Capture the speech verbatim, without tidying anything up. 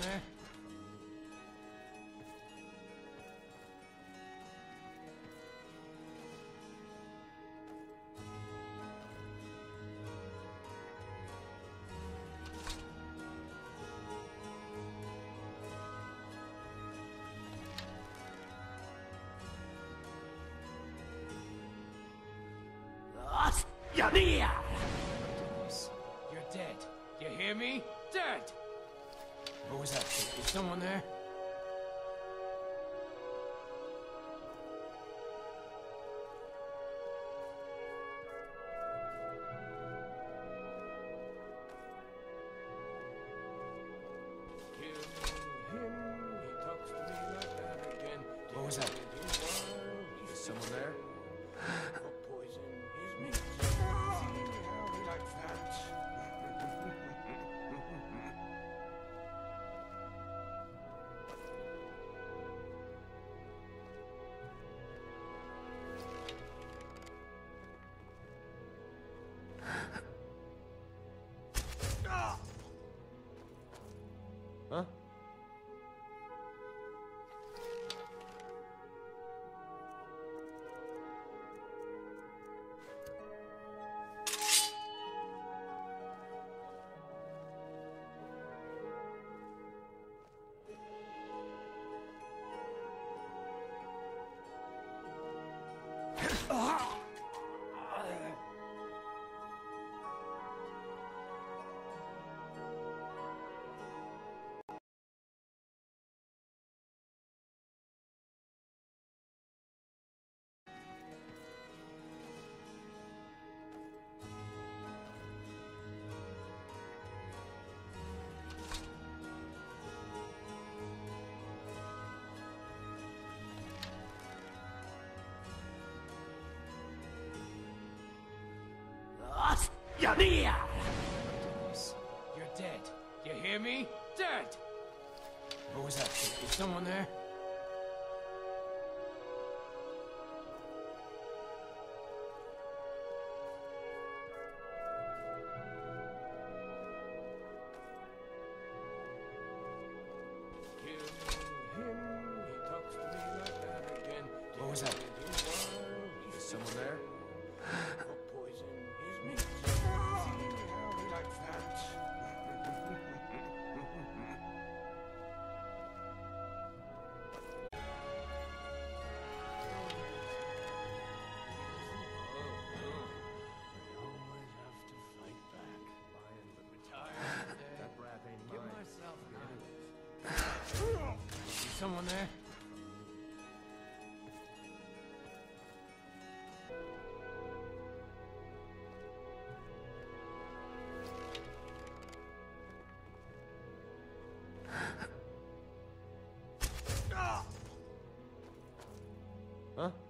there? You're dead. You hear me? Dead! What was that? Is someone there? Kill him. He talks to me like that again. What was that? Is someone there? Poison his meat. See how he likes that. Huh? You're dead. You hear me? Dead! What was that? Is someone there? Kill him. He talks to me like that again. What was that? Is someone there? Poison his meat. See how he likes that. Is someone there? Huh?